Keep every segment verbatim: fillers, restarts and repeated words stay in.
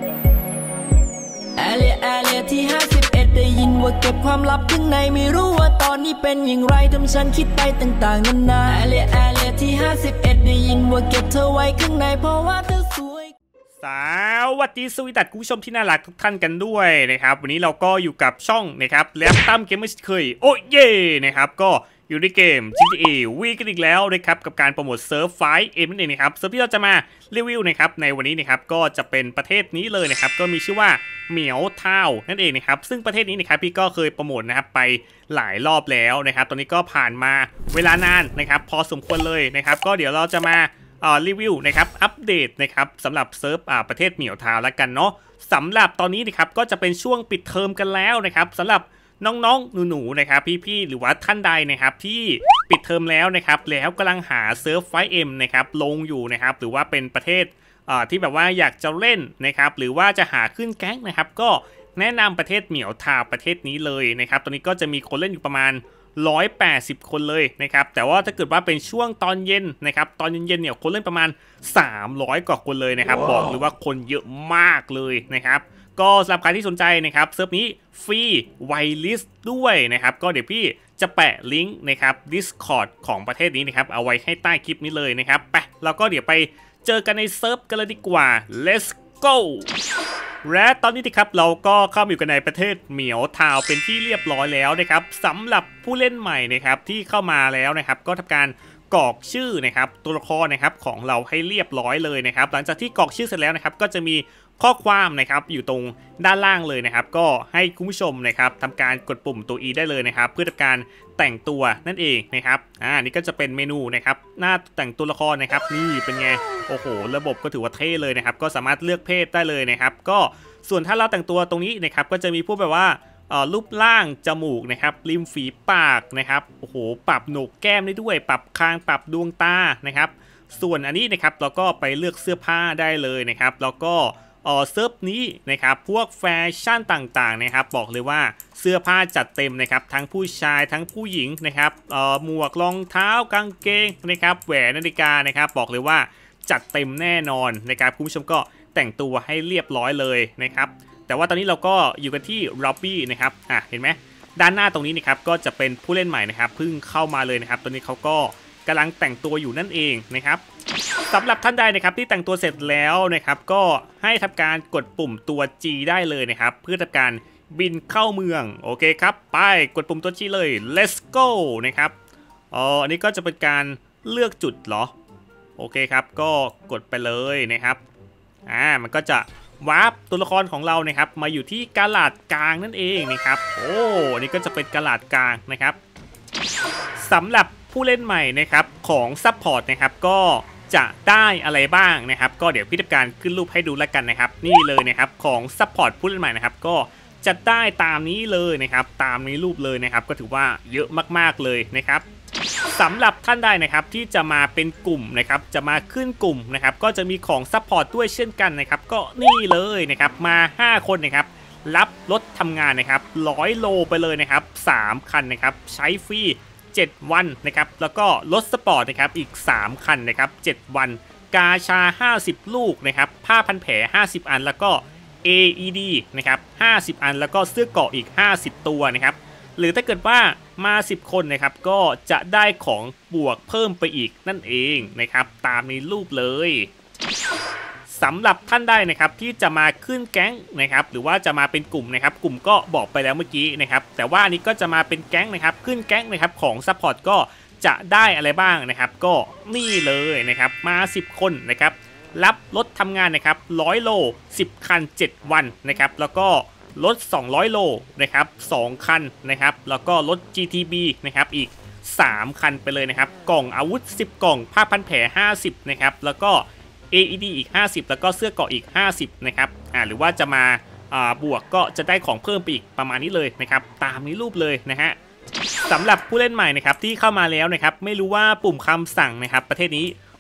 แอเรียแอเรียที่ห้าสิบเอ็ดได้ยินว่าเก็บความลับข้างในไม่รู้ว่าตอนนี้เป็นอย่างไรทำฉันคิดไปต่างๆนานาแอเรียแอเรียที่ห้าสิบเอ็ดได้ยินว่าเก็บเธอไว้ข้างในเพราะว่าเธอสวยสวัสดีสวีดัตคุณผู้ชมที่น่ารักทุกท่านกันด้วยนะครับวันนี้เราก็อยู่กับช่องนะครับแลปตั้มเกมเมอร์เคยโอ้เย่นะครับก็อยู่ในเกม จี ที เอ วีกันอีกแล้วนะครับกับการโปรโมทเซิร์ฟไฟเอ็มนั่นเองนะครับเซิร์ฟที่เราจะมารีวิวนะครับในวันนี้นะครับก็จะเป็นประเทศนี้เลยนะครับก็มีชื่อว่าเหมียวทาวนั่นเองนะครับซึ่งประเทศนี้นะครับพี่ก็เคยโปรโมทนะครับไปหลายรอบแล้วนะครับตอนนี้ก็ผ่านมาเวลานานนะครับพอสมควรเลยนะครับก็เดี๋ยวเราจะมารีวิวนะครับอัปเดตนะครับสำหรับเซิร์ฟประเทศเหมียวทาวแล้วกันเนาะสำหรับตอนนี้นะครับก็จะเป็นช่วงปิดเทอมกันแล้วนะครับสำหรับน้องๆหนูๆนะครับพี่ๆหรือว่าท่านใดนะครับที่ปิดเทอมแล้วนะครับแล้วกำลังหาเซิร์ฟไฟเอ็มนะครับลงอยู่นะครับหรือว่าเป็นประเทศที่แบบว่าอยากจะเล่นนะครับหรือว่าจะหาขึ้นแก๊งนะครับก็แนะนำประเทศเหมียวทาวประเทศนี้เลยนะครับตอนนี้ก็จะมีคนเล่นอยู่ประมาณหนึ่งร้อยแปดสิบคนเลยนะครับแต่ว่าถ้าเกิดว่าเป็นช่วงตอนเย็นนะครับตอนเย็นๆเนี่ยคนเล่นประมาณสามร้อยกว่าคนเลยนะครับ wow. บอกเลยว่าคนเยอะมากเลยนะครับก็สำหรับใครที่สนใจนะครับเซิร์ฟนี้ฟรีไวลิสด้วยนะครับก็เดี๋ยวพี่จะแปะลิงก์นะครับ Discord ของประเทศนี้นะครับเอาไว้ให้ใต้คลิปนี้เลยนะครับไปแล้วก็เดี๋ยวไปเจอกันในเซิร์ฟกันเลยดีกว่า let's go และตอนนี้นะครับเราก็เข้ามาอยู่กันในประเทศเหมียวทาวเป็นที่เรียบร้อยแล้วนะครับสำหรับผู้เล่นใหม่นะครับที่เข้ามาแล้วนะครับก็ทำการกรอกชื่อนะครับตัวละครนะครับของเราให้เรียบร้อยเลยนะครับหลังจากที่กรอกชื่อเสร็จแล้วนะครับก็จะมีข้อความนะครับอยู่ตรงด้านล่างเลยนะครับก็ให้คุณผู้ชมนะครับทำการกดปุ่มตัว E ได้เลยนะครับเพื่อทำการแต่งตัวนั่นเองนะครับอ่านี่ก็จะเป็นเมนูนะครับหน้าแต่งตัวละครนะครับนี่เป็นไงโอ้โหระบบก็ถือว่าเท่เลยนะครับก็สามารถเลือกเพศได้เลยนะครับก็ส่วนถ้าเราแต่งตัวตรงนี้นะครับก็จะมีพวกแบบว่ารูปร่างจมูกนะครับริมฝีปากนะครับโอ้โหปรับโหนกแก้มได้ด้วยปรับคางปรับดวงตานะครับส่วนอันนี้นะครับเราก็ไปเลือกเสื้อผ้าได้เลยนะครับแล้วก็เอ่อเซิร์ฟนี้นะครับพวกแฟชั่นต่างๆนะครับบอกเลยว่าเสื้อผ้าจัดเต็มนะครับทั้งผู้ชายทั้งผู้หญิงนะครับเอ่อหมวกรองเท้ากางเกงนะครับแหวนนาฬิกานะครับบอกเลยว่าจัดเต็มแน่นอนนะครับคุณผู้ชมก็แต่งตัวให้เรียบร้อยเลยนะครับแต่ว่าตอนนี้เราก็อยู่กันที่ล็อบบี้นะครับอ่ะเห็นไหมด้านหน้าตรงนี้นะครับก็จะเป็นผู้เล่นใหม่นะครับเพิ่งเข้ามาเลยนะครับตอนนี้เขาก็กำลังแต่งตัวอยู่นั่นเองนะครับสำหรับท่านใดนะครับที่แต่งตัวเสร็จแล้วนะครับก็ให้ทำการกดปุ่มตัว G ได้เลยนะครับเพื่อทำการบินเข้าเมืองโอเคครับไปกดปุ่มตัว G เลย let's go นะครับอ๋ออันนี้ก็จะเป็นการเลือกจุดเหรอโอเคครับก็กดไปเลยนะครับอ่ามันก็จะวาร์ปตัวละครของเรานะครับมาอยู่ที่กาลาดกลางนั่นเองนะครับโอ้อันนี้ก็จะเป็นกาลาดกลางนะครับสำหรับผู้เล่นใหม่นะครับของซัพพอร์ตนะครับก็จะได้อะไรบ้างนะครับก็เดี๋ยวพี่ทำการขึ้นรูปให้ดูแล้วกันนะครับนี่เลยนะครับของซัพพอร์ตผู้เล่นใหม่นะครับก็จะได้ตามนี้เลยนะครับตามนี้รูปเลยนะครับก็ถือว่าเยอะมากๆเลยนะครับสำหรับท่านใดนะครับที่จะมาเป็นกลุ่มนะครับจะมาขึ้นกลุ่มนะครับก็จะมีของซัพพอร์ตด้วยเช่นกันนะครับก็นี่เลยนะครับมาห้าคนนะครับรับรถทำงานนะครับร้อยโลไปเลยนะครับสามคันนะครับใช้ฟรีเจ็ดวันนะครับแล้วก็รถสปอร์ตนะครับอีกสามคันนะครับเจ็ดวันกาชาห้าสิบลูกนะครับผ้าพันแผลห้าสิบอันแล้วก็ เอ อี ดี นะครับห้าสิบอันแล้วก็เสื้อเกราะอีกห้าสิบตัวนะครับหรือถ้าเกิดว่ามาสิบคนนะครับก็จะได้ของบวกเพิ่มไปอีกนั่นเองนะครับตามในรูปเลยสำหรับท่านได้นะครับที่จะมาขึ้นแก๊งนะครับหรือว่าจะมาเป็นกลุ่มนะครับกลุ่มก็บอกไปแล้วเมื่อกี้นะครับแต่ว่านี้ก็จะมาเป็นแก๊งนะครับขึ้นแก๊งนะครับของซัพพอร์ตก็จะได้อะไรบ้างนะครับก็นี่เลยนะครับมาสิบคนนะครับรับรถทำงานนะครับหนึ่งร้อยโลสิบคันเจ็ดวันนะครับแล้วก็รถสองร้อยโลนะครับสองคันนะครับแล้วก็รถ จี ที บี นะครับอีกสามคันไปเลยนะครับกล่องอาวุธสิบกล่องผ้าพันแผลห้าสิบนะครับแล้วก็ เอ อี ดี อีกห้าสิบแล้วก็เสื้อเกราะอีกห้าสิบนะครับอ่าหรือว่าจะมาอ่าบวกก็จะได้ของเพิ่มไปอีกประมาณนี้เลยนะครับตามนี้รูปเลยนะฮะสำหรับผู้เล่นใหม่นะครับที่เข้ามาแล้วนะครับไม่รู้ว่าปุ่มคำสั่งนะครับประเทศนี้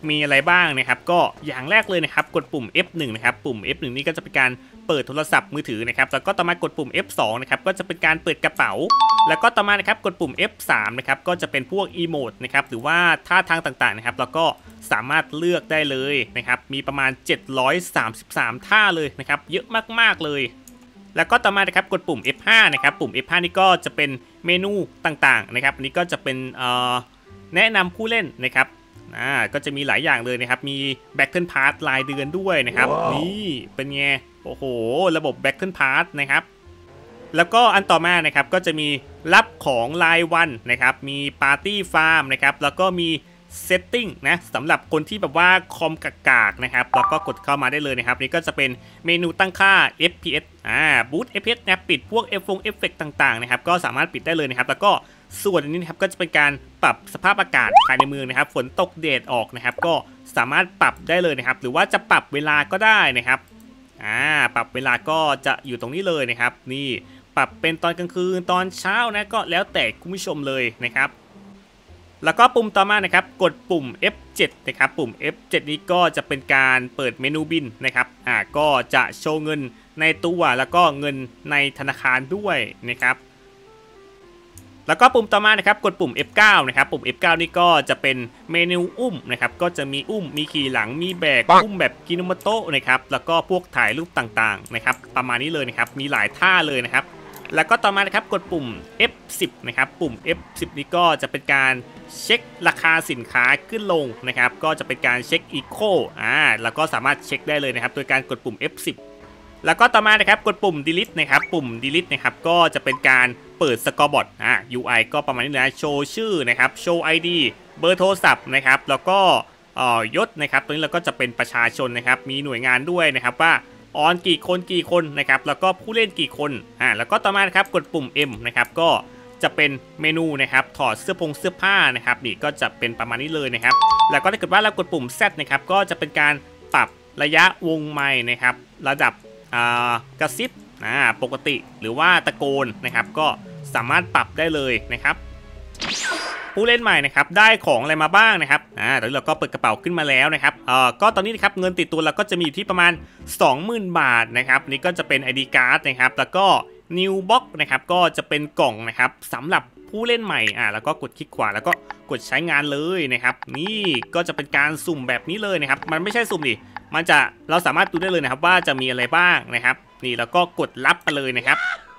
มีอะไรบ้างนะครับก็อย่างแรกเลยนะครับกดปุ่ม เอฟ หนึ่ง นะครับปุ่ม เอฟ หนึ่ง นี่ก็จะเป็นการเปิดโทรศัพท์มือถือนะครับแล้วก็ต่อมากดปุ่ม เอฟ สอง นะครับก็จะเป็นการเปิดกระเป๋าแล้วก็ต่อมานะครับกดปุ่ม เอฟ สาม นะครับก็จะเป็นพวกอีโมดนะครับหรือว่าท่าทางต่างๆนะครับแล้วก็สามารถเลือกได้เลยนะครับมีประมาณเจ็ดร้อยสามสิบสามท่าเลยนะครับเยอะมากๆเลยแล้วก็ต่อมานะครับกดปุ่ม เอฟ ห้า นะครับปุ่ม เอฟ ห้า นี่ก็จะเป็นเมนูต่างๆนะครับอันนี้ก็จะเป็นเอ่อแนะนำผู้เล่นนะครับอ่าก็จะมีหลายอย่างเลยนะครับมี Battle Pass รายเดือนด้วยนะครับ wow. นี่เป็นไงโอ้โหระบบ Battle Pass นะครับแล้วก็อันต่อมานะครับก็จะมีรับของรายวันนะครับมี Party Farm นะครับแล้วก็มี Setting นะสำหรับคนที่แบบว่าคอมกากๆนะครับแล้วก็กดเข้ามาได้เลยนะครับนี่ก็จะเป็นเมนูตั้งค่า เอฟ พี เอส อ่า Boost เอฟ พี เอส นะปิดพวกเอฟเอฟเฟกต์ต่างๆนะครับก็สามารถปิดได้เลยนะครับแล้วก็ส่วนอันนี้นะครับก็จะเป็นการปรับสภาพอากาศภายในเมืองนะครับฝนตกแดดออกนะครับก็สามารถปรับได้เลยนะครับหรือว่าจะปรับเวลาก็ได้นะครับอ่าปรับเวลาก็จะอยู่ตรงนี้เลยนะครับนี่ปรับเป็นตอนกลางคืนตอนเช้านะก็แล้วแต่คุณผู้ชมเลยนะครับแล้วก็ปุ่มต่อมานะครับกดปุ่ม เอฟ เจ็ด นะครับปุ่ม เอฟ เจ็ด นี้ก็จะเป็นการเปิดเมนูบินนะครับอ่าก็จะโชว์เงินในตัวแล้วก็เงินในธนาคารด้วยนะครับแล้วก็ปุ่มต่อมานะครับกดปุ่ม เอฟ เก้า นะครับปุ่ม เอฟ เก้า นี่ก็จะเป็นเมนูอุ้มนะครับก็จะมีอุ้มมีขี่หลังมีแบกอุ้มแบบกินโมโตะนะครับแล้วก็พวกถ่ายรูปต่างๆนะครับประมาณนี้เลยนะครับมีหลายท่าเลยนะครับแล้วก็ต่อมานะครับกดปุ่ม เอฟ สิบ นะครับปุ่ม เอฟ สิบ นี่ก็จะเป็นการเช็คราคาสินค้าขึ้นลงนะครับก็จะเป็นการเช็คอีโคอ่าแล้วก็สามารถเช็คได้เลยนะครับโดยการกดปุ่ม เอฟ สิบ แล้วก็ต่อมานะครับกดปุ่ม delete นะครับปุ่ม delete นะครับก็จะเป็นการเปิดสกอร์บอร์ดอ่า ยู ไอ ก็ประมาณนี้นะโชว์ชื่อนะครับโชว์ ไอ ดี เบอร์โทรศัพท์นะครับแล้วก็อ่อยศนะครับตรงนี้เราก็จะเป็นประชาชนนะครับมีหน่วยงานด้วยนะครับว่าออนกี่คนกี่คนนะครับแล้วก็ผู้เล่นกี่คนอ่าแล้วก็ต่อมานะครับกดปุ่ม M นะครับก็จะเป็นเมนูนะครับถอดเสื้อผงเสื้อผ้านะครับนี่ก็จะเป็นประมาณนี้เลยนะครับแล้วก็ถ้าเกิดว่าเรากดปุ่ม Z นะครับก็จะเป็นการปรับระยะวงไมค์นะครับระดับกระซิบอ่าปกติหรือว่าตะโกนนะครับก็สามารถปรับได้เลยนะครับผู้เล่นใหม่นะครับได้ของอะไรมาบ้างนะครับอ่าตอนนี้เราก็เปิดกระเป๋าขึ้นมาแล้วนะครับเอ่อก็ตอนนี้นะครับเงินติดตัวเราก็จะมีอยู่ที่ประมาณ สองหมื่น บาทนะครับนี่ก็จะเป็น ไอ ดี Card นะครับแล้วก็ New Box นะครับก็จะเป็นกล่องนะครับสำหรับผู้เล่นใหม่อ่าแล้วก็กดคลิกขวาแล้วก็กดใช้งานเลยนะครับนี่ก็จะเป็นการสุ่มแบบนี้เลยนะครับมันไม่ใช่สุ่มดิมันจะเราสามารถดูได้เลยนะครับว่าจะมีอะไรบ้างนะครับนี่แล้วก็กดรับไปเลยนะครับ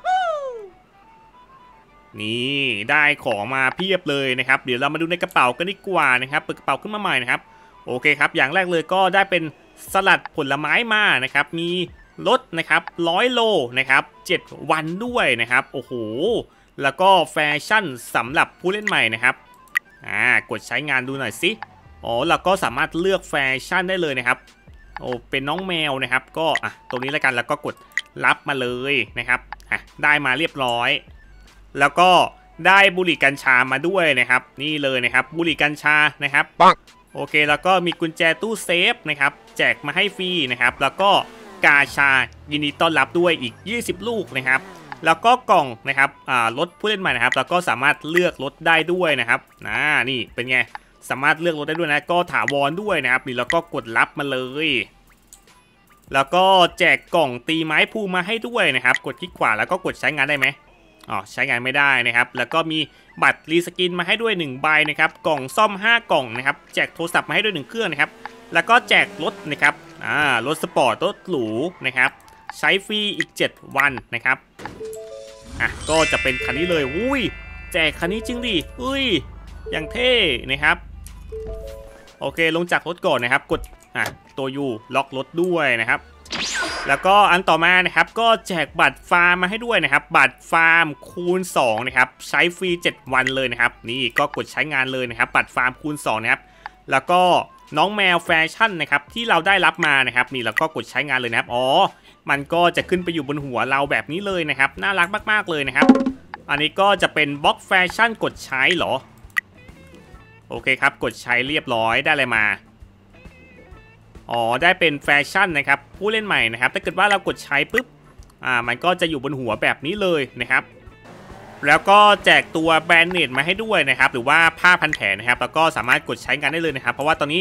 นี่ได้ของมาเพียบเลยนะครับเดี๋ยวเรามาดูในกระเป๋ากันดีกว่านะครับเปิดกระเป๋าขึ้นมาใหม่นะครับโอเคครับอย่างแรกเลยก็ได้เป็นสลัดผลไม้มานะครับมีลดนะครับร้อยโลนะครับเจ็ดวันด้วยนะครับโอ้โหแล้วก็แฟชั่นสำหรับผู้เล่นใหม่นะครับอ่ากดใช้งานดูหน่อยสิอ๋อเราก็สามารถเลือกแฟชั่นได้เลยนะครับโอ้เป็นน้องแมวนะครับก็อ่ะตรงนี้แล้วกันแล้วก็กดรับมาเลยนะครับอ่ะได้มาเรียบร้อยแล้วก็ได้บุหรี่กัญชามาด้วยนะครับนี่เลยนะครับบุหรี่กัญชานะครับโอเคแล้วก็มีกุญแจตู้เซฟนะครับแจกมาให้ฟรีนะครับแล้วก็กาชายินดีต้อนรับด้วยอีกยี่สิบลูกนะครับแล้วก็กล่องนะครับอ่ารถผู้เล่นใหม่นะครับแล้วก็สามารถเลือกรถได้ด้วยนะครับอ่านี่เป็นไงสามารถเลือกรถได้ด้วยนะก็ถาวรด้วยนะครับนี่แล้วก็กดรับมาเลยแล้วก็แจกกล่องตีไม้ภูมาให้ด้วยนะครับกดคลิกขวาแล้วก็กดใช้งานได้ไหมอ๋อใช้งานไม่ได้นะครับแล้วก็มีบัตรรีสกินมาให้ด้วยหนึ่งใบนะครับกล่องซ่อมห้ากล่องนะครับแจกโทรศัพท์มาให้ด้วยหนึ่งเครื่องนะครับแล้วก็แจกรถนะครับอ่ารถสปอร์ตรถหรูนะครับใช้ฟรีอีกเจ็ดวันนะครับอ่ะก็จะเป็นคันนี้เลยอุ้ยแจกคันนี้จริงดิอุ้ยอย่างเท่นะครับโอเคลงจากรถก่อนนะครับกดอ่ะตัวยูล็อกรถด้วยนะครับแล้วก็อันต่อมานะครับก็แจกบัตรฟาร์มมาให้ด้วยนะครับบัตรฟาร์มคูณสองนะครับใช้ฟรีเจ็ดวันเลยนะครับนี่ก็กดใช้งานเลยนะครับบัตรฟาร์มคูณสองนะครับแล้วก็น้องแมวแฟชั่นนะครับที่เราได้รับมานะครับนี่แล้วก็กดใช้งานเลยนะครับอ๋อมันก็จะขึ้นไปอยู่บนหัวเราแบบนี้เลยนะครับน่ารักมากๆเลยนะครับอันนี้ก็จะเป็นบล็อกแฟชั่นกดใช้เหรอโอเคครับกดใช้เรียบร้อยได้อะไรมาอ๋อได้เป็นแฟชั่นนะครับผู้เล่นใหม่นะครับถ้าเกิดว่าเรากดใช้ปุ๊บอ่ามันก็จะอยู่บนหัวแบบนี้เลยนะครับแล้วก็แจกตัวแบนเนตมาให้ด้วยนะครับหรือว่าผ้าพันแผลนะครับแล้วก็สามารถกดใช้งานได้เลยนะครับเพราะว่าตอนนี้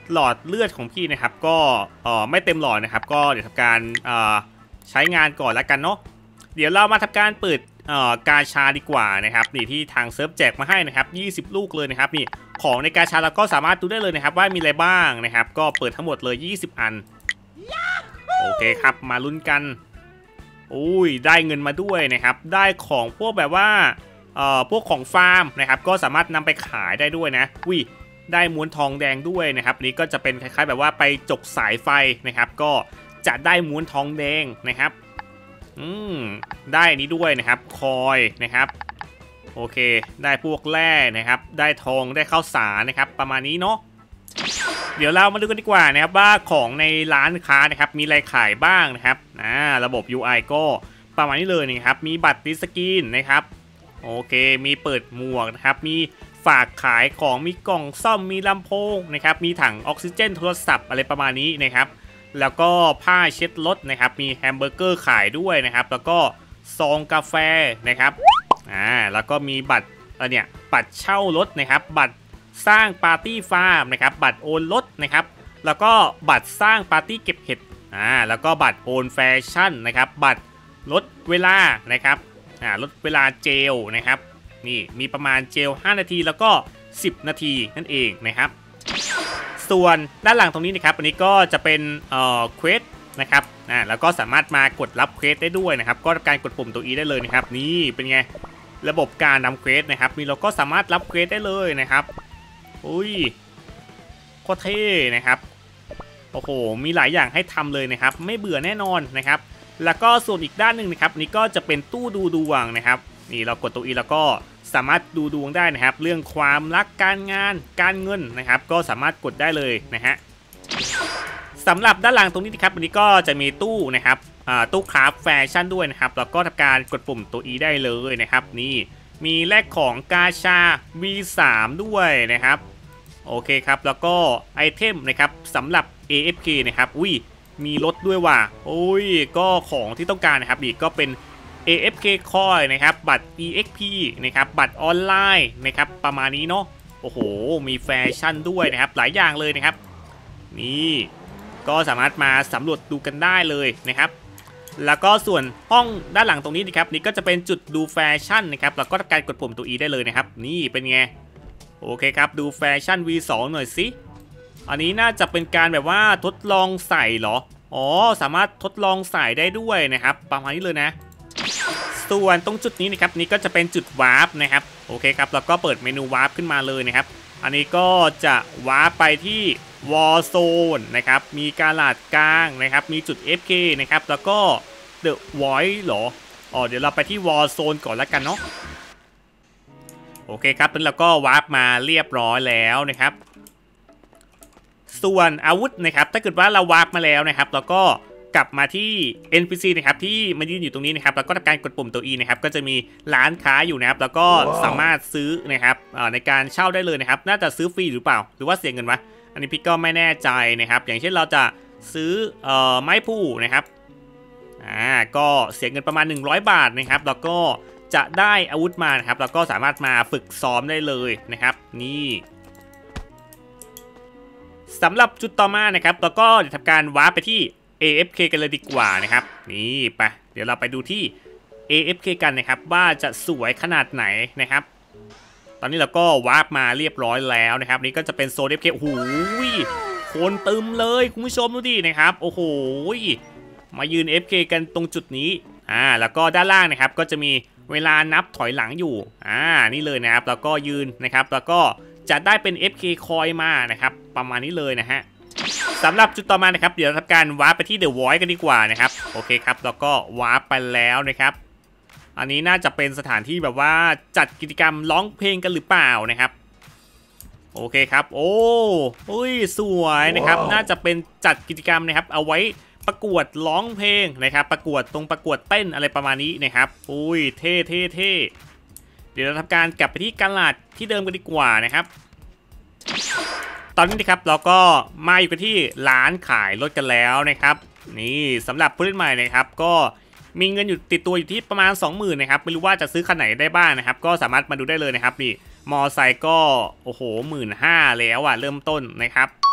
หลอดเลือดของพี่นะครับก็เอ่อไม่เต็มหลอดนะครับก็เดี๋ยวทำการเอ่อใช้งานก่อนแล้วกันเนาะเดี๋ยวเรามาทำการเปิดเอ่อกาชาดีกว่านะครับนี่ที่ทางเซิร์ฟแจกมาให้นะครับยี่สิบลูกเลยนะครับนี่ของในกาชาเราก็สามารถดูได้เลยนะครับว่ามีอะไรบ้างนะครับก็เปิดทั้งหมดเลยยี่สิบอันโอเคครับมาลุ้นกันอุ้ยได้เงินมาด้วยนะครับได้ของพวกแบบว่าเอ่อพวกของฟาร์มนะครับก็สามารถนำไปขายได้ด้วยนะอุ้ยได้ม้วนทองแดงด้วยนะครับนี่ก็จะเป็นคล้ายๆแบบว่าไปจกสายไฟนะครับก็จะได้ม้วนทองแดงนะครับอืมได้นี้ด้วยนะครับคอยนะครับโอเคได้พวกแร่นะครับได้ทองได้ข้าวสารนะครับประมาณนี้เนาะเดี๋ยวเรามาดูกันดีกว่านะครับว่าของในร้านค้านะครับมีอะไรขายบ้างนะครับอ่าระบบ ยู ไอ ก็ประมาณนี้เลยนะครับมีบัตรดิสกินนะครับโอเคมีเปิดหมวกนะครับมีฝากขายของมีกล่องซ่อมมีลำโพงนะครับมีถังออกซิเจนโทรศัพท์อะไรประมาณนี้นะครับแล้วก็ผ้าเช็ดรถนะครับมีแฮมเบอร์เกอร์ขายด้วยนะครับแล้วก็ซองกาแฟนะครับอ่าแล้วก็มีบัตรอะไรเนี่ยบัตรเช่ารถนะครับบัตรสร้างปาร์ตี้ฟาร์มนะครับบัตรโอนรถนะครับแล้วก็บัตรสร้างปาร์ตี้เก็บเห็ดอ่าแล้วก็บัตรโอนแฟชั่นนะครับบัตรลดเวลานะครับอ่าลดเวลาเจลนะครับนี่มีประมาณเจลห้านาทีแล้วก็สิบนาทีนั่นเองนะครับส่วนด้านหลังตรงนี้นะครับอันนี้ก็จะเป็นเอ่อเควสนะครับอ่าแล้วก็สามารถมากดรับเควสได้ด้วยนะครับก็การกดปุ่มตัว E ได้เลยนะครับนี่เป็นไงระบบการนำเควสนะครับมีเราก็สามารถรับเควสได้เลยนะครับอุ้ยโคตรเท่นะครับโอ้โหมีหลายอย่างให้ทำเลยนะครับไม่เบื่อแน่นอนนะครับแล้วก็ส่วนอีกด้านหนึ่งนะครับนี่ก็จะเป็นตู้ดูดวงนะครับนี่เรากดตัว E แล้วก็สามารถดูดวงได้นะครับเรื่องความรักการงานการเงินนะครับก็สามารถกดได้เลยนะฮะสำหรับด้านหลังตรงนี้นะครับวันนี้ก็จะมีตู้นะครับตู้คราฟแฟชั่นด้วยนะครับแล้วก็ทำการกดปุ่มตัว E ได้เลยนะครับนี่มีแลกของกาชา วี สาม ด้วยนะครับโอเคครับแล้วก็ไอเทมนะครับสำหรับ เอ เอฟ เค นะครับอุ้ยมีรถด้วยว่ะโอ้ยก็ของที่ต้องการนะครับอีกก็เป็น เอ เอฟ เค Coin นะครับบัตร อี เอ็กซ์ พี นะครับบัตรออนไลน์นะครับประมาณนี้เนาะโอ้โหมีแฟชั่นด้วยนะครับหลายอย่างเลยนะครับนี่ก็สามารถมาสำรวจดูกันได้เลยนะครับแล้วก็ส่วนห้องด้านหลังตรงนี้นะครับนี่ก็จะเป็นจุดดูแฟชั่นนะครับแล้วก็ทำการกดปุ่มตัว E ได้เลยนะครับนี่เป็นไงโอเคครับดูแฟชั่น วี สอง หน่อยสิอันนี้น่าจะเป็นการแบบว่าทดลองใส่เหรออ๋อสามารถทดลองใส่ได้ด้วยนะครับประมาณนี้เลยนะส่วนตรงจุดนี้นะครับนี่ก็จะเป็นจุดวาร์ปนะครับโอเคครับแล้วก็เปิดเมนูวาร์ปขึ้นมาเลยนะครับอันนี้ก็จะวาร์ปไปที่วอร์โซนนะครับมีกาลาดกลางนะครับมีจุด เอฟ เค นะครับแล้วก็เดอะไวท์เหรออ๋อเดี๋ยวเราไปที่วอร์โซนก่อนแล้วกันเนาะโอเคครับตอนนี้เราก็วาร์ปมาเรียบร้อยแล้วนะครับส่วนอาวุธนะครับถ้าเกิดว่าเราวาร์ปมาแล้วนะครับแล้วก็กลับมาที่ เอ็น พี ซี นะครับที่มันยืนอยู่ตรงนี้นะครับแล้วก็ทำการกดปุ่มตัว E นะครับก็จะมีร้านค้าอยู่นะครับแล้วก็สามารถซื้อนะครับในการเช่าได้เลยนะครับน่าจะซื้อฟรีหรือเปล่าหรือว่าเสียเงินวะอันนี้พี่ก็ไม่แน่ใจนะครับอย่างเช่นเราจะซื้อเอ่อไม้ผู้นะครับอ่าก็เสียเงินประมาณหนึ่งร้อยบาทนะครับแล้วก็จะได้อาวุธมานะครับแล้วก็สามารถมาฝึกซ้อมได้เลยนะครับนี่สำหรับจุดต่อมานะครับเราก็จะทำการวาร์ปไปที่ เอ เอฟ เค กันเลยดีกว่านะครับนี่ไปเดี๋ยวเราไปดูที่ เอ เอฟ เค กันนะครับว่าจะสวยขนาดไหนนะครับตอนนี้เราก็วาร์ปมาเรียบร้อยแล้วนะครับนี่ก็จะเป็นโซน เอฟ เค โอ้โหคนตึมเลยคุณผู้ชมดูดินะครับโอ้โหมายืน เอฟ เค กันตรงจุดนี้อ่าแล้วก็ด้านล่างนะครับก็จะมีเวลานับถอยหลังอยู่อ่านี่เลยนะครับแล้วก็ยืนนะครับแล้วก็จะได้เป็น เอฟ เค Coin มานะครับประมาณนี้เลยนะฮะสำหรับจุดต่อมานะครับเดี๋ยวทำการวาร์ปไปที่เดอะไวท์กันดีกว่านะครับโอเคครับแล้วก็วาร์ปไปแล้วนะครับอันนี้น่าจะเป็นสถานที่แบบว่าจัดกิจกรรมร้องเพลงกันหรือเปล่านะครับโอเคครับโอ้อุ้ยสวยนะครับ wow. น่าจะเป็นจัดกิจกรรมนะครับเอาไว้ประกวดร้องเพลงนะครับประกวดตรงประกวดเต้นอะไรประมาณนี้นะครับอุ้ยเท่เท่เท่เดี๋ยวเราทำการกลับไปที่กาลาดที่เดิมกันดีกว่านะครับตอนนี้นะครับเราก็มาอยู่กันที่ร้านขายรถกันแล้วนะครับนี่สำหรับผู้เล่นใหม่นะครับก็มีเงินอยู่ติดตัวอยู่ที่ประมาณ สองหมื่น นะครับไม่รู้ว่าจะซื้อคันไหนได้บ้างนะครับก็สามารถมาดูได้เลยนะครับนี่มอไซค์ก็โอ้โหหมื่นห้าแล้วอ่ะเริ่มต้นนะครับ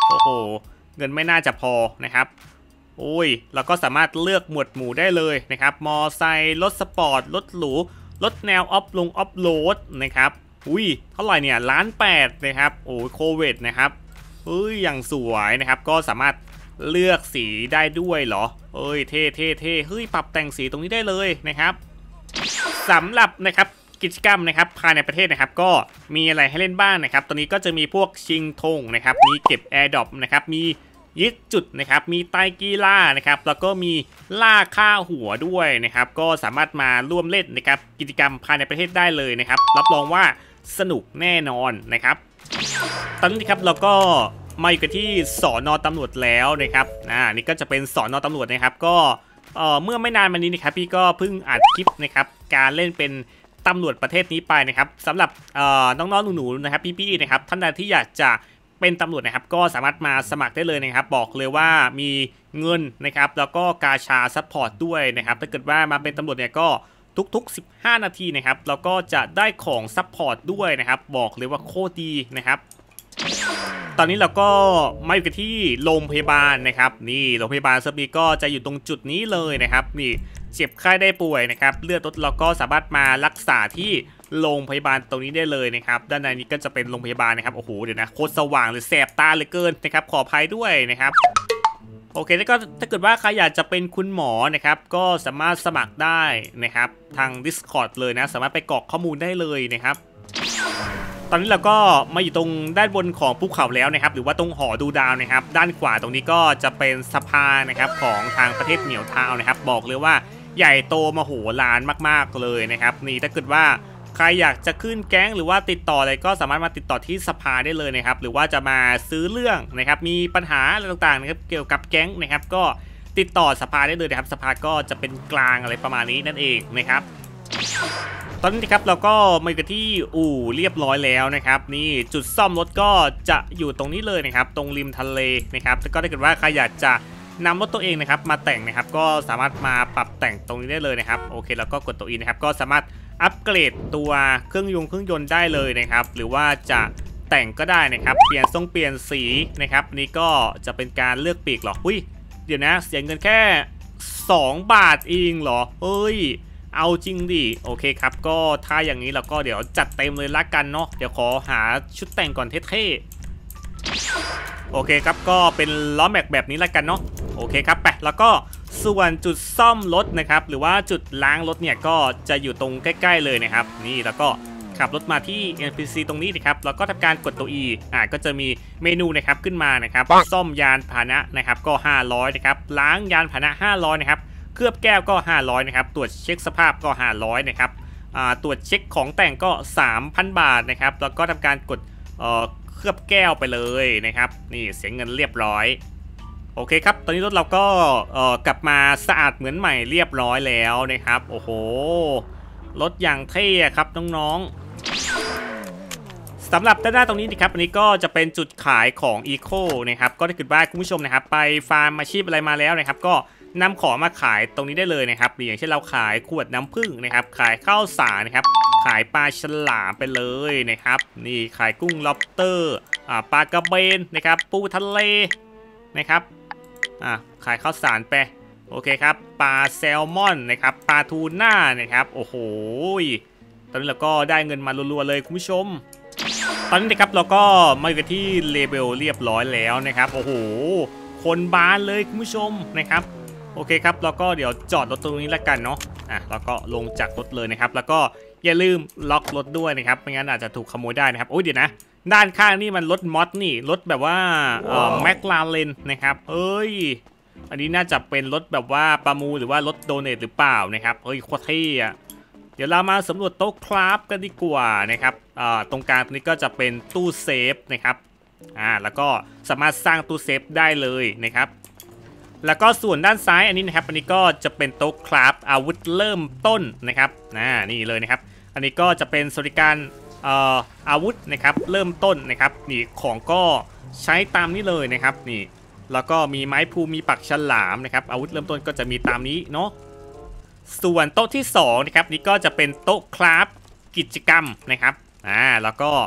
โอ้โหเงินไม่น่าจะพอนะครับโอ้ยเราก็สามารถเลือกหมวดหมู่ได้เลยนะครับมอไซค์รถสปอร์ตรถหรูรถแนวออฟลงออฟโรดนะครับอุ้ยเท่าไหร่เนี่ยล้านแปดนะครับโอ้โควิดนะครับเฮ้ยอย่างสวยนะครับก็สามารถเลือกสีได้ด้วยเหรอเอ้ยเท่เท่เท่เฮ้ยปรับแต่งสีตรงนี้ได้เลยนะครับสำหรับนะครับกิจกรรมนะครับภายในประเทศนะครับก็มีอะไรให้เล่นบ้างนะครับตอนนี้ก็จะมีพวกชิงธงนะครับมีเก็บแอร์ดรอปนะครับมียึดจุดนะครับมีไตกีฬานะครับแล้วก็มีล่าฆ่าหัวด้วยนะครับก็สามารถมาร่วมเล่นนะครับกิจกรรมภายในประเทศได้เลยนะครับรับรองว่าสนุกแน่นอนนะครับตอนนี้ครับเราก็มาอยู่กันที่สอนอตำรวจแล้วนะครับอ่านี่ก็จะเป็นสอนอตำรวจนะครับก็เอ่อเมื่อไม่นานมานี้นะครับพี่ก็เพิ่งอัดคลิปนะครับการเล่นเป็นตำรวจประเทศนี้ไปนะครับสำหรับน้องๆหนูๆนะครับพี่ๆนะครับท่านใดที่อยากจะเป็นตำรวจนะครับก็สามารถมาสมัครได้เลยนะครับบอกเลยว่ามีเงินนะครับแล้วก็กาชาซัพพอร์ตด้วยนะครับถ้าเกิดว่ามาเป็นตำรวจเนี่ยก็ทุกๆสิบห้านาทีนะครับแล้วก็จะได้ของซัพพอร์ตด้วยนะครับบอกเลยว่าโคตรดีนะครับตอนนี้เราก็มาอยู่กันที่โรงพยาบาลนะครับนี่โรงพยาบาลเซิร์ฟนี้ก็จะอยู่ตรงจุดนี้เลยนะครับนี่เจ็บไข้ได้ป่วยนะครับเลือดลดเราก็สามารถมารักษาที่โรงพยาบาลตรงนี้ได้เลยนะครับด้านในนี้ก็จะเป็นโรงพยาบาลนะครับโอ้โหเดี๋ยวนะโคตรสว่างเลยแสบตาเหลือเกินนะครับขออภัยด้วยนะครับโอเคแล้วก็ถ้าเกิดว่าใครอยากจะเป็นคุณหมอนะครับก็สามารถสมัครได้นะครับทาง Discord เลยนะสามารถไปกรอกข้อมูลได้เลยนะครับตอนนี้เราก็มาอยู่ตรงด้านบนของภูเขาแล้วนะครับหรือว่าตรงหอดูดาวนะครับด้านขวาตรงนี้ก็จะเป็นสภานะครับของทางประเทศเหนียวทาวนะครับบอกเลยว่าใหญ่โตมโหฬารมากๆเลยนะครับนี่ถ้าเกิดว่าใครอยากจะขึ้นแก๊งหรือว่าติดต่ออะไรก็สามารถมาติดต่อที่สภาได้เลยนะครับหรือว่าจะมาซื้อเรื่องนะครับมีปัญหาอะไรต่างๆนะครับเกี่ยวกับแก๊งนะครับก็ติดต่อสภาได้เลยนะครับสภาก็จะเป็นกลางอะไรประมาณนี้นั่นเองนะครับตอนนี้ครับเราก็มาอยู่กันที่อู่เรียบร้อยแล้วนะครับนี่จุดซ่อมรถก็จะอยู่ตรงนี้เลยนะครับตรงริมทะเลนะครับแล้วก็ถ้าเกิดว่าใครอยากจะนำรถตัวเองนะครับมาแต่งนะครับก็สามารถมาปรับแต่งตรงนี้ได้เลยนะครับโอเคแล้วก็กดตัว E นะครับก็สามารถอัปเกรดตัวเครื่องยนต์เครื่องยนต์ได้เลยนะครับหรือว่าจะแต่งก็ได้นะครับเปลี่ยนทรงเปลี่ยนสีนะครับนี่ก็จะเป็นการเลือกปีกหรออุ้ยเดี๋ยวนะเสียเงินแค่สองบาทเองเหรอเฮ้ยเอาจริงดิโอเคครับก็ถ้าอย่างนี้เราก็เดี๋ยวจัดเต็มเลยละกันเนาะเดี๋ยวขอหาชุดแต่งก่อนเท่ๆโอเคครับก็เป็นล้อแม็กแบบนี้ละกันเนาะโอเคครับไปแล้วก็ส่วนจุดซ่อมรถนะครับหรือว่าจุดล้างรถเนี่ยก็จะอยู่ตรงใกล้ๆเลยนะครับนี่แล้วก็ขับรถมาที่ เอ็น พี ซี ตรงนี้นะครับแล้วก็ทำการกดตัว E อ่าก็จะมีเมนูนะครับขึ้นมานะครับซ่อมยานพาหนะนะครับก็ห้าร้อยนะครับล้างยานพาหนะห้าร้อยนะครับเคลือบแก้วก็ห้าร้อยนะครับตรวจเช็คสภาพก็ห้าร้อยนะครับอ่าตรวจเช็คของแต่งก็ สามพัน บาทนะครับแล้วก็ทำการกดเอ่อเคลือบแก้วไปเลยนะครับนี่เสียเงินเรียบร้อยโอเคครับตอนนี้รถเราก็เอ่อกลับมาสะอาดเหมือนใหม่เรียบร้อยแล้วนะครับโอ้โหรถอย่างเท่ครับน้องๆสำหรับด้านหน้าตรงนี้นะครับอันนี้ก็จะเป็นจุดขายของ Eco นะครับก็ถ้าเกิดว่าคุณผู้ชมนะครับไปฟาร์มอาชีพอะไรมาแล้วนะครับก็นำของมาขายตรงนี้ได้เลยนะครับอย่างเช่นเราขายขวดน้ำผึ้งนะครับขายข้าวสารนะครับขายปลาฉลามไปเลยนะครับนี่ขายกุ้งล็อบสเตอร์อ่าปลากระเบนนะครับปูทะเลนะครับอ่าขายข้าวสารไปโอเคครับปลาแซลมอนนะครับปลาทูน่านะครับโอ้โหตอนนี้เราก็ได้เงินมารัวๆเลยคุณผู้ชมตอนนี้นะครับเราก็มาอยู่ที่เลเบลเรียบร้อยแล้วนะครับโอ้โหคนบานเลยคุณผู้ชมนะครับโอเคครับแล้วก็เดี๋ยวจอดรถตรงนี้ละกันเนาะอ่ะแล้วก็ลงจากรถเลยนะครับแล้วก็อย่าลืมล็อกรถด้วยนะครับไม่งั้นอาจจะถูกขโมยได้นะครับโอ้ยเดี๋ยวนะด้านข้างนี่มันรถมอดนี่รถแบบว่าเอ่อแมคลาเรนนะครับเอ้ยอันนี้น่าจะเป็นรถแบบว่าประมูลหรือว่ารถโดเนทหรือเปล่านะครับเฮ้ยโคตรเท่อะเดี๋ยวเรามาสำรวจโต๊ะคราฟกันดีกว่านะครับอ่าตรงกลางตรงนี้ก็จะเป็นตู้เซฟนะครับอ่าแล้วก็สามารถสร้างตู้เซฟได้เลยนะครับแล้วก็ส่วนด้านซ้ายอันนี้นะครับอันนี้ก็จะเป็นโต๊ะคราฟอาวุธเริ่มต้นนะครับน่านี่เลยนะครับอันนี้ก็จะเป็นสวัสดิการเอ่ออาวุธนะครับเริ่มต้นนะครับนี่ของก็ใช้ตามนี้เลยนะครับนี่แล้วก็มีไม้ภูมีปักฉลามนะครับอาวุธเริ่มต้นก็จะมีตามนี้เนาะส่วนโต๊ะที่สองนะครับนี่ก็จะเป็นโต๊ะคราฟกิจกรรมนะครับอ่าแล้วก็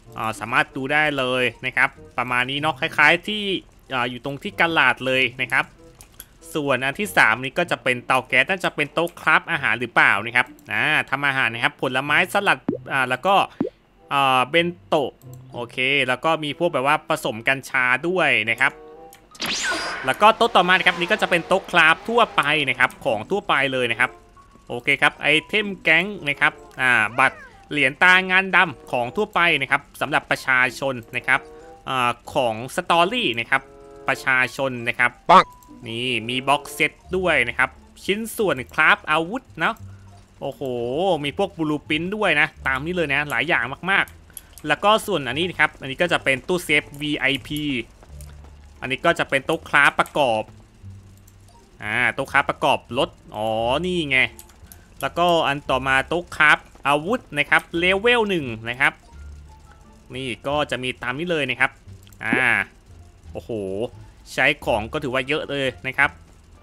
สามารถดูได้เลยนะครับประมาณนี้เนาะคล้ายๆที่ออยู่ตรงที่กะลาดเลยนะครับส่วนอันที่สามนี้ก็จะเป็นเตาแก๊สน่าจะเป็นโต๊ะคราฟอาหารหรือเปล่านะครับอ่าทำอาหารนะครับผลไม้สลัดอ่าแล้วก็อ่าเบนโตะโอเคแล้วก็มีพวกแบบว่าผสมกัญชาด้วยนะครับแล้วก็โต๊ะต่อมานะครับนี่ก็จะเป็นโต๊ะคราฟทั่วไปนะครับของทั่วไปเลยนะครับโอเคครับไอเทมแก๊งนะครับอ่าบัตรเหรียญตางานดำของทั่วไปนะครับสำหรับประชาชนนะครับอ่าของสตอรี่นะครับประชาชนนะครับนี่มีบ็อกเซตด้วยนะครับชิ้นส่วนคราฟอาวุธเนาะโอ้โหมีพวกบลูพิ้นด้วยนะตามนี้เลยนะหลายอย่างมากๆแล้วก็ส่วนอันนี้นะครับอันนี้ก็จะเป็นตู้เซฟ วี ไอ พี อันนี้ก็จะเป็นโต๊ะคราฟประกอบอ่าโต๊ะคราฟประกอบรถอ๋อนี่ไงแล้วก็อันต่อมาโต๊ะคราฟอาวุธนะครับเลเวลหนึ่งนะครับนี่ก็จะมีตามนี้เลยนะครับอ่าโอ้โหใช้ของก็ถือว่าเยอะเลยนะครับ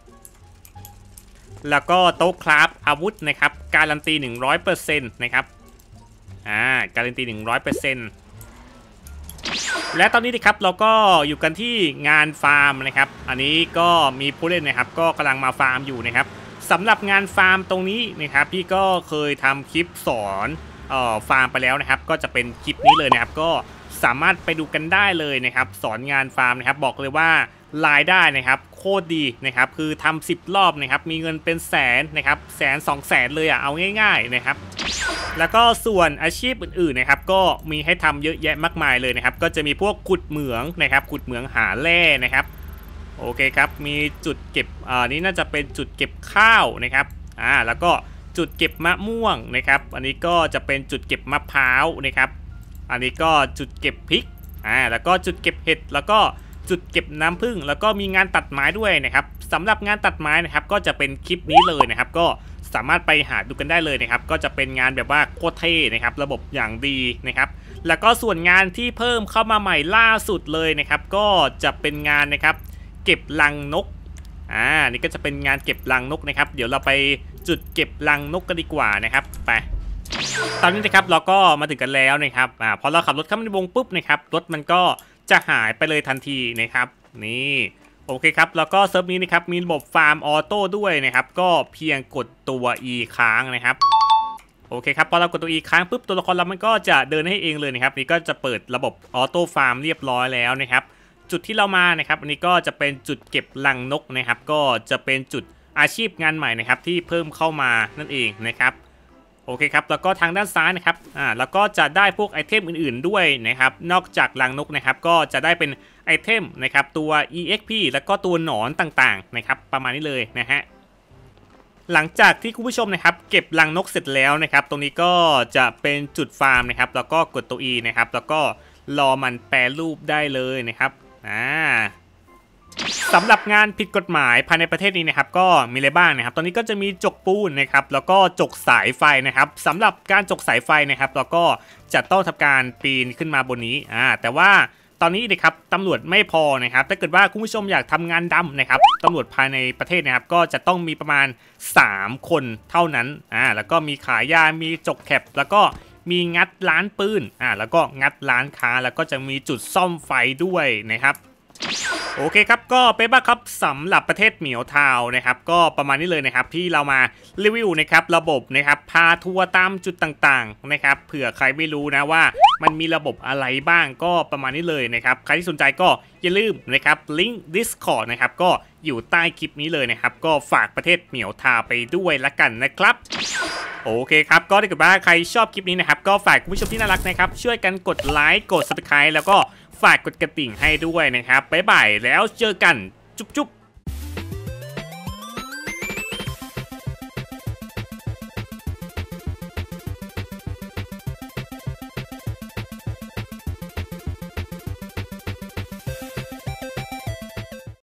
แล้วก็โต๊ะคราฟอาวุธนะครับการันตี หนึ่งร้อยเปอร์เซ็นต์ นะครับอ่าการันตี หนึ่งร้อยเปอร์เซ็นต์ และตอนนี้นะครับเราก็อยู่กันที่งานฟาร์มนะครับอันนี้ก็มีผู้เล่นนะครับก็กำลังมาฟาร์มอยู่นะครับสำหรับงานฟาร์มตรงนี้นะครับพี่ก็เคยทำคลิปสอนเอ่อฟาร์มไปแล้วนะครับก็จะเป็นคลิปนี้เลยนะครับก็สามารถไปดูกันได้เลยนะครับสอนงานฟาร์มนะครับบอกเลยว่ารายได้นะครับโคตรดีนะครับคือทำสิบรอบนะครับมีเงินเป็นแสนนะครับแสนสองแสนเลยอ่ะเอาง่ายๆนะครับแล้วก็ส่วนอาชีพอื่นๆนะครับก็มีให้ทำเยอะแยะมากมายเลยนะครับก็จะมีพวกขุดเหมืองนะครับขุดเหมืองหาแร่นะครับโอเคครับมีจุดเก็บอ่านี้น่าจะเป็นจุดเก็บข้าวนะครับอ่าแล้วก็จุดเก็บมะม่วงนะครับอันนี้ก็จะเป็นจุดเก็บมะพร้าวนะครับอันนี้ก็จุดเก็บพริกอ่าแล้วก็จุดเก็บเห็ดแล้วก็จุดเก็บน้ำผึ้งแล้วก็มีงานตัดไม้ด้วยนะครับสำหรับงานตัดไม้นะครับก็จะเป็นคลิปนี้เลยนะครับก็สามารถไปหาดูกันได้เลยนะครับก็จะเป็นงานแบบว่าโคตรเท่นะครับระบบอย่างดีนะครับแล้วก็ส่วนงานที่เพิ่มเข้ามาใหม่ล่าสุดเลยนะครับก็จะเป็นงานนะครับเก็บรังนกอ่านี่ก็จะเป็นงานเก็บรังนกนะครับเดี๋ยวเราไปจุดเก็บรังนกกันดีกว่านะครับไปตอนนี้นะครับเราก็มาถึงกันแล้วนะครับอ่าพอเราขับรถเข้ามาในวงปุ๊บนะครับรถมันก็จะหายไปเลยทันทีนะครับนี่โอเคครับแล้วก็เซิร์ฟนี้นะครับมีระบบฟาร์มออโต้ด้วยนะครับก็เพียงกดตัว E ค้างนะครับโอเคครับพอเรากดตัว E ค้างปุ๊บตัวละครเรามันก็จะเดินให้เองเลยนะครับนี่ก็จะเปิดระบบออโต้ฟาร์มเรียบร้อยแล้วนะครับจุดที่เรามานะครับอันนี้ก็จะเป็นจุดเก็บรังนกนะครับก็จะเป็นจุดอาชีพงานใหม่นะครับที่เพิ่มเข้ามานั่นเองนะครับโอเคครับแล้วก็ทางด้านซ้ายนะครับอ่าแล้วก็จะได้พวกไอเทมอื่นๆด้วยนะครับนอกจากรังนกนะครับก็จะได้เป็นไอเทมนะครับตัว อี เอ็กซ์ พี แล้วก็ตัวหนอนต่างๆนะครับประมาณนี้เลยนะฮะหลังจากที่คุณผู้ชมนะครับเก็บรังนกเสร็จแล้วนะครับตรงนี้ก็จะเป็นจุดฟาร์มนะครับแล้วก็กดตัว E นะครับแล้วก็รอมันแปรรูปได้เลยนะครับอ่าสำหรับงานผิดกฎหมายภายในประเทศนี้นะครับก็มีอะไรบ้างนะครับตอนนี้ก็จะมีจกปูนนะครับแล้วก็จกสายไฟนะครับสำหรับการจกสายไฟนะครับแล้วก็จะต้องทำการปีนขึ้นมาบนนี้อ่าแต่ว่าตอนนี้นะครับตำรวจไม่พอนะครับถ้าเกิดว่าคุณผู้ชมอยากทำงานดำนะครับตำรวจภายในประเทศนะครับก็จะต้องมีประมาณสามคนเท่านั้นอ่าแล้วก็มีขายยามีจกแคปแล้วก็มีงัดร้านปืนอ่าแล้วก็งัดร้านค้าแล้วก็จะมีจุดซ่อมไฟด้วยนะครับโอเคครับก็เป็นบ้างครับสำหรับประเทศเหมียวทาวนะครับก็ประมาณนี้เลยนะครับที่เรามารีวิวนะครับระบบนะครับพาทัวร์ตามจุดต่างๆนะครับเผื่อใครไม่รู้นะว่ามันมีระบบอะไรบ้างก็ประมาณนี้เลยนะครับใครที่สนใจก็อย่าลืมนะครับลิงก์ Discord นะครับก็อยู่ใต้คลิปนี้เลยนะครับก็ฝากประเทศเหมียวทาวไปด้วยละกันนะครับโอเคครับก็ถ้าเกิดว่าใครชอบคลิปนี้นะครับก็ฝากคุณผู้ชมที่น่ารักนะครับช่วยกันกดไลค์กด Subscribe แล้วก็ฝากกดกระดิ่งให้ด้วยนะครับบ๊ายบายแล้วเจอกันจุ๊บ